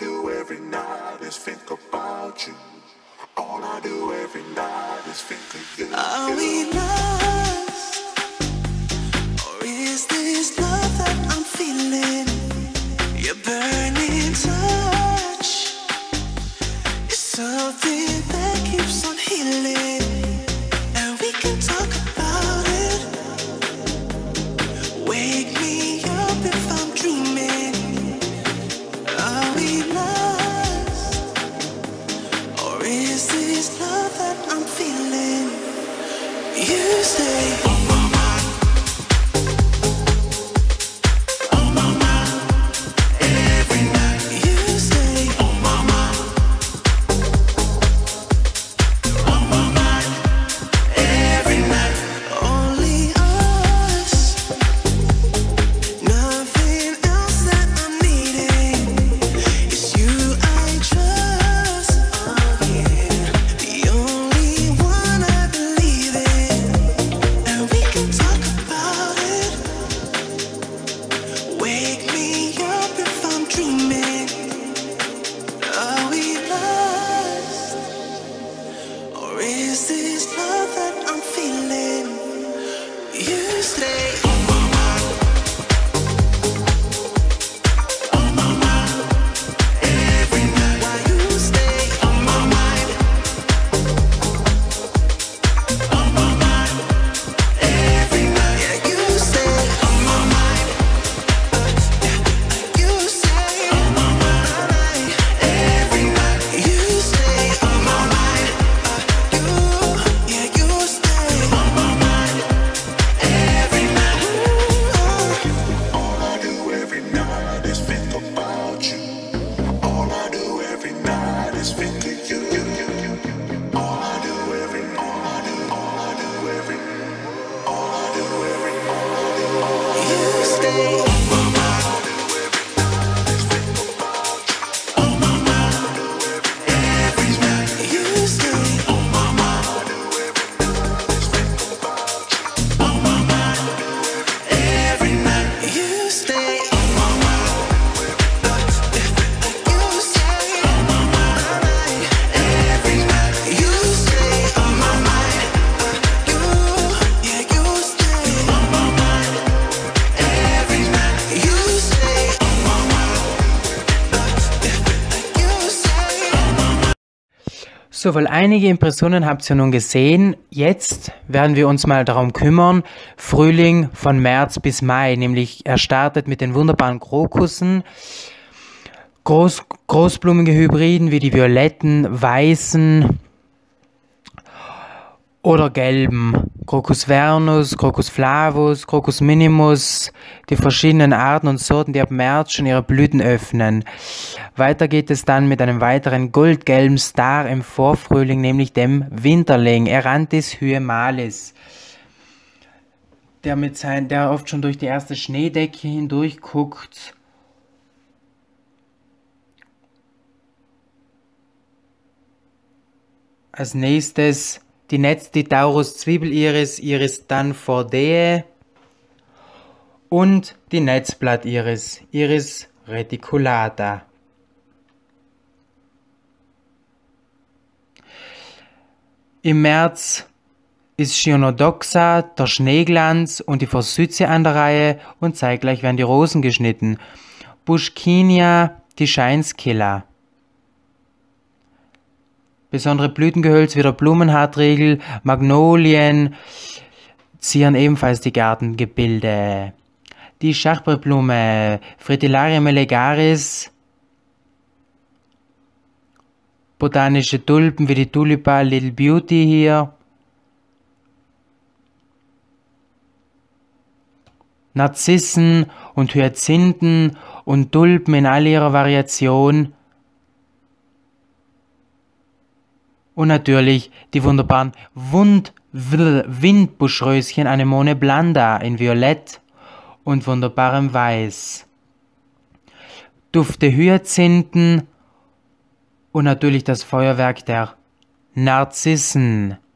do every night is think about you. All I do every night is think of you. Are we lost? Or is this love that I'm feeling? Your burning touch is something that keeps on healing. And we can talk about it. Wake me up if I'm dreaming. Are we lost? Or is this love that I'm feeling? You stay on my mind. On my mind. Every night. You stay on my mind. On my mind. Every night. Only us. Nothing else that I'm needing. It's you I trust. Oh yeah. The only one I believe in. And we can talk about it. Wake me up if I'm dreaming. Are we lost? Or is this love that I'm feeling? You stay on my mind. On my mind. Every night. Why you stay on my mind? On my mind. Every night. Yeah, you stay on my mind. You stay on my mind. Every night. You stay on my mind. You stay on my mind. Every night. All I do every night is think about you. All I do every night is think of you. All I do every, all I do every, all I do every, all I do, You stay on my mind. is think about you. On my mind. Every night. You stay on my mind. Is think about you. On my mind. Every night. You stay on my mind. You stay on my mind. Every night. You stay on my mind. You stay on my mind. Every night. You stay on my mind. You stay on my mind. So, weil einige Impressionen habt ihr nun gesehen. Jetzt werden wir uns mal darum kümmern. Frühling von März bis Mai, nämlich er startet mit den wunderbaren Krokussen. Großblumige Hybriden wie die violetten, weißen oder gelben. Crocus vernus, Crocus flavus, Crocus minimus, die verschiedenen Arten und Sorten, die ab März schon ihre Blüten öffnen. Weiter geht es dann mit einem weiteren goldgelben Star im Vorfrühling, nämlich dem Winterling, Eranthis hyemalis. Der oft schon durch die erste Schneedecke hindurch guckt. Als nächstes die Netztitaurus Zwiebeliris, Iris danfordae und die Netzblattiris, Iris reticulata. Im März ist Chionodoxa, der Schneeglanz und die Forsythia an der Reihe und zeitgleich werden die Rosen geschnitten. Buschkinia, die Scheinskilla. Besondere Blütengehölze wie der Blumenhartriegel, Magnolien zieren ebenfalls die Gartengebilde. Die Schachbrettblume, Fritillaria melegaris, botanische Tulpen wie die Tulipa Little Beauty hier, Narzissen und Hyazinthen und Tulpen in all ihrer Variation und natürlich die wunderbaren Windbuschröschen Anemone blanda in Violett und wunderbarem Weiß. Dufte Hyazinthen und natürlich das Feuerwerk der Narzissen.